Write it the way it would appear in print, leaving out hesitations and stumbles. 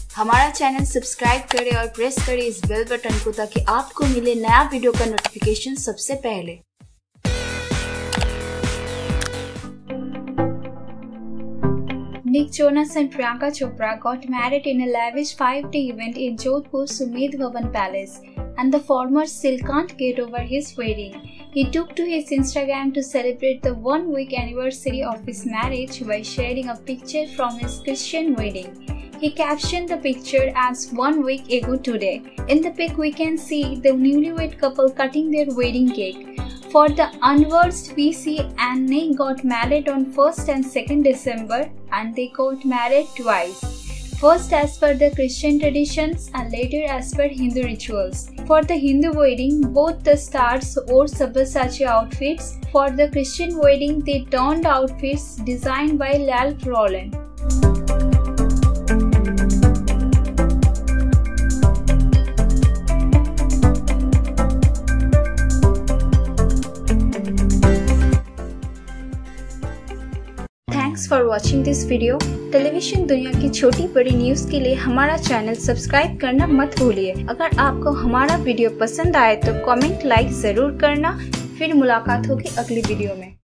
हमारा channel subscribe करें और प्रेस करें इस बेल बटन को ताकि आपको मिले नया वीडियो का नोटिफिकेशन सबसे पहले। Jonas and Priyanka Chopra got married in a lavish 5-day event in 𝕗𝖎 𝖮𝖆 Palace, and the former still can't get over his wedding. He took to his Instagram to celebrate the 1-week anniversary of his marriage by sharing a picture from his Christian wedding. He captioned the picture as 1 week ago today. In the pic, we can see the newlywed couple cutting their wedding cake. For the 𝕗𝖆 𝖮𝖆 got married on 1st and 2nd December, and they got married twice. First as per the Christian traditions and later as per Hindu rituals. For the Hindu wedding, both the stars wore Sabyasachi outfits. For the Christian wedding, they donned outfits designed by Ralph Lauren. Thanks for watching this video. Television दुनिया की छोटी बड़ी news के लिए हमारा channel subscribe करना मत भूलिए। अगर आपको हमारा वीडियो पसंद आए तो कमेंट लाइक जरूर करना। फिर मुलाकात होगी अगली वीडियो में।